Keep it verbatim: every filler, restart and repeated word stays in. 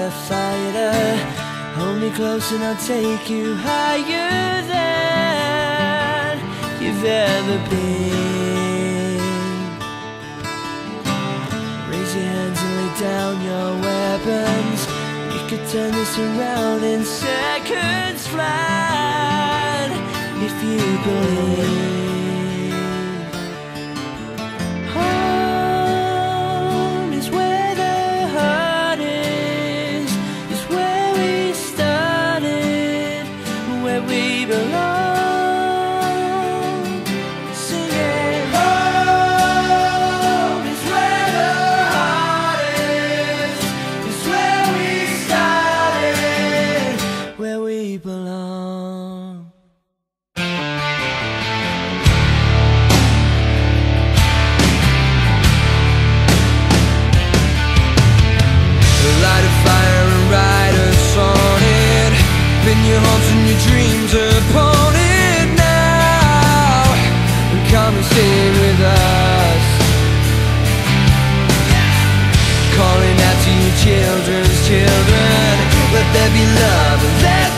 a fighter. Hold me close and I'll take you higher than you've ever been. Raise your hands and lay down your weapons. You could turn this around in seconds flat if you believe. Home is where the heart is, is where we started, where we belong. Sing it. Home is where the heart is, is where we started, where we belong. Light a fire and write a sonnet. Pin your hopes and your dreams upon it now, and come and sing with us. Calling out to your children's children, let there be love and let